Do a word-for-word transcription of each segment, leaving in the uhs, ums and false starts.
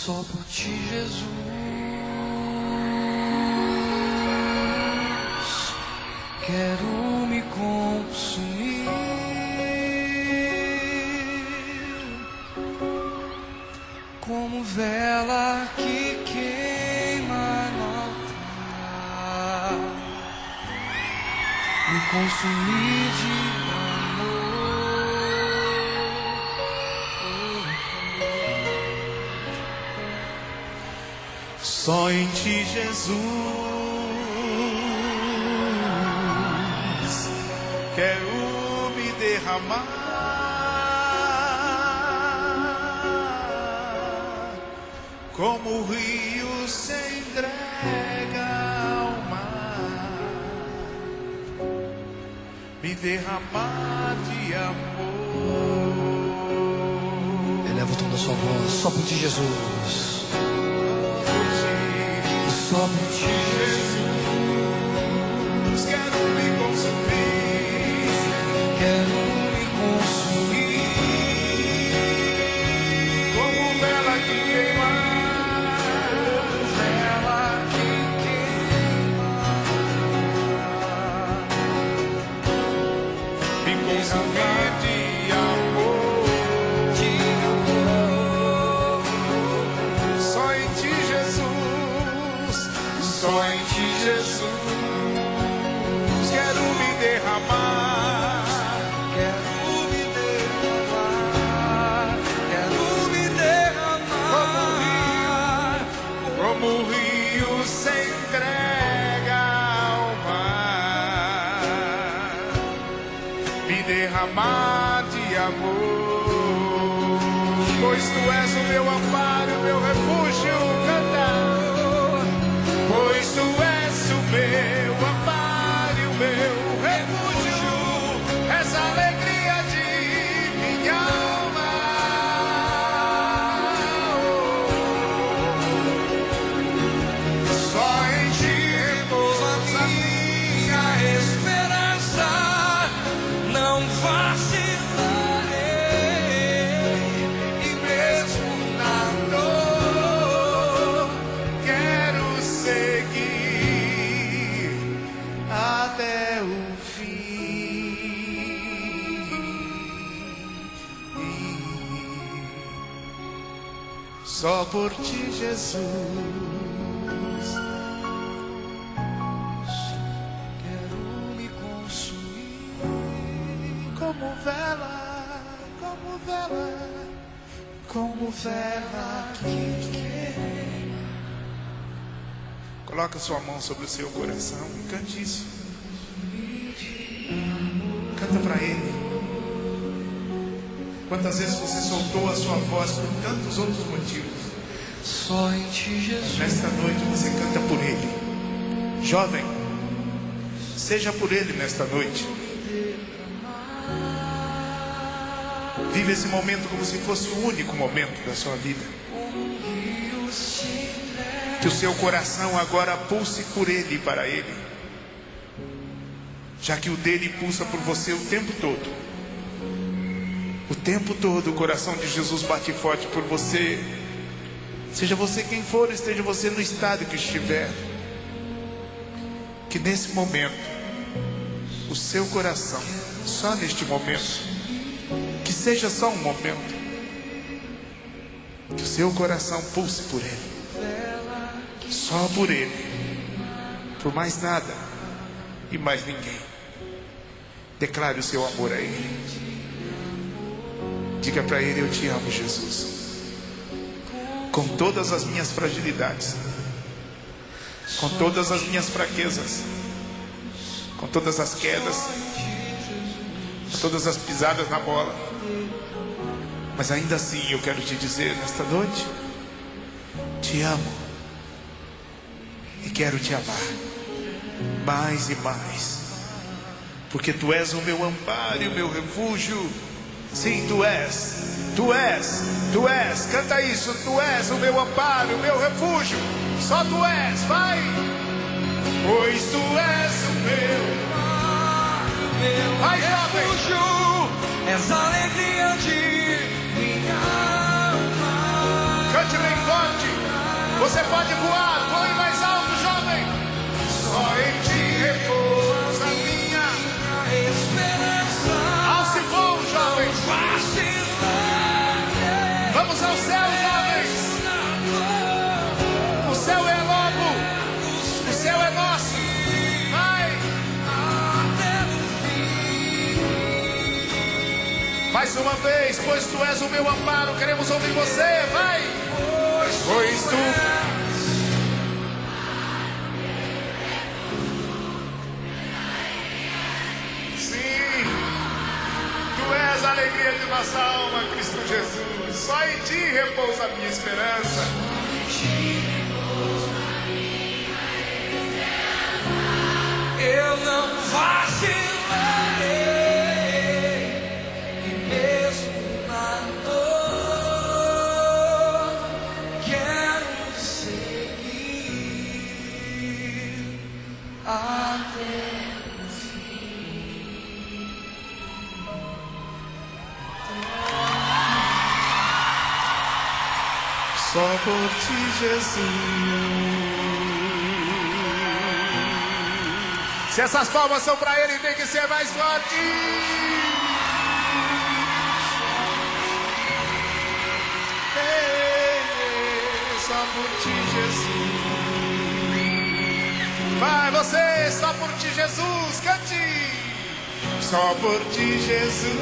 Só por ti, Jesus, quero me consumir como vela que queima no altar, me consumir de só em ti, Jesus, quero me derramar como o rio se entrega ao mar, me derramar de amor. Eleva o tom da sua voz, só por ti, Jesus. Só por ti, Jesus, quero me consumir, quero me consumir como vela que queima, vela que queima, me consumir de amor, de amor. só em ti, Jesus. Só em ti, Jesus, quero me derramar, Quero me derramar, quero me derramar como o rio se entrega ao mar, me derramar de amor, pois tu és o meu amparo, o meu refúgio, canta. Pois tu és o meu amparo e o meu refúgio, és a alegria de minha alma. Só em ti repousa a minha esperança, não vacilarei, e mesmo na dor quero seguir até o fim. Só por ti, Jesus, quero me consumir como vela, como vela, como vela que queima. Coloca sua mão sobre o seu coração e cante isso. Canta para Ele. Quantas vezes você soltou a sua voz por tantos outros motivos? só em ti, Jesus. Nesta noite você canta por Ele. Jovem, seja por Ele nesta noite. Vive esse momento como se fosse o único momento da sua vida. Que o seu coração agora pulse por Ele e para Ele, já que o dele pulsa por você o tempo todo. O tempo todo o coração de Jesus bate forte por você. Seja você quem for, esteja você no estado que estiver, que nesse momento o seu coração, só neste momento, que seja só um momento, que o seu coração pulse por Ele, só por Ele, por mais nada e mais ninguém. Declare o seu amor a Ele. Diga para Ele: eu te amo, Jesus, com todas as minhas fragilidades, com todas as minhas fraquezas, com todas as quedas, com todas as pisadas na bola. Mas ainda assim eu quero te dizer nesta noite: te amo e quero te amar mais e mais, porque tu és o meu amparo e o meu refúgio. Sim, tu és, tu és, tu és, canta isso, tu és o meu amparo, o meu refúgio, só tu és, vai, pois tu és o meu, Meu vai, jovem, refúgio, és a alegria de minha alma. cante bem forte, Você pode voar, voe mais alto, jovem. Só em ti repousa a minha esperança. Alce voo, jovens. Vamos ao céu, jovens. O céu é logo. O céu é nosso. Vai. Mais uma vez, pois tu és o meu amparo. Queremos ouvir você. Vai. Pois tu. Sim. Tu és a alegria de nossa alma, Cristo Jesus. Só em ti repousa a minha esperança. Eu não vacilarei, e mesmo na dor, quero seguir até o fim. Só por ti, Jesus. Se essas palmas são para Ele, tem que ser mais forte. Ei, só por ti, Jesus. Vai você, só por ti, Jesus. Cante. Só por ti, Jesus.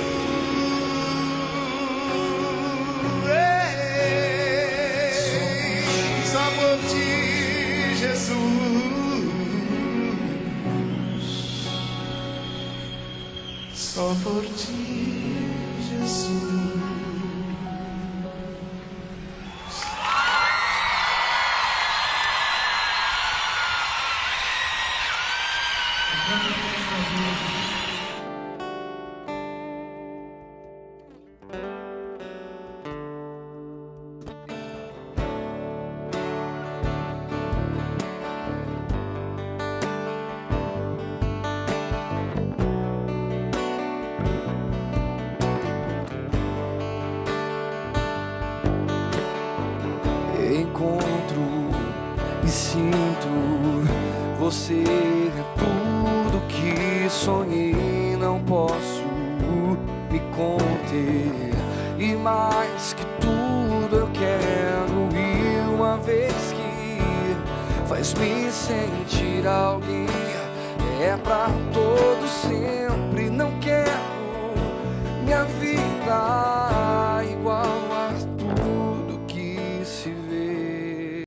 Ei, só por ti, Jesus. Só por ti, Jesus. Encontro e sinto, você é tudo que sonhei, não posso me conter. E mais que tudo eu quero ir, uma vez que faz me sentir alguém, é pra todo sempre. Não quero minha vida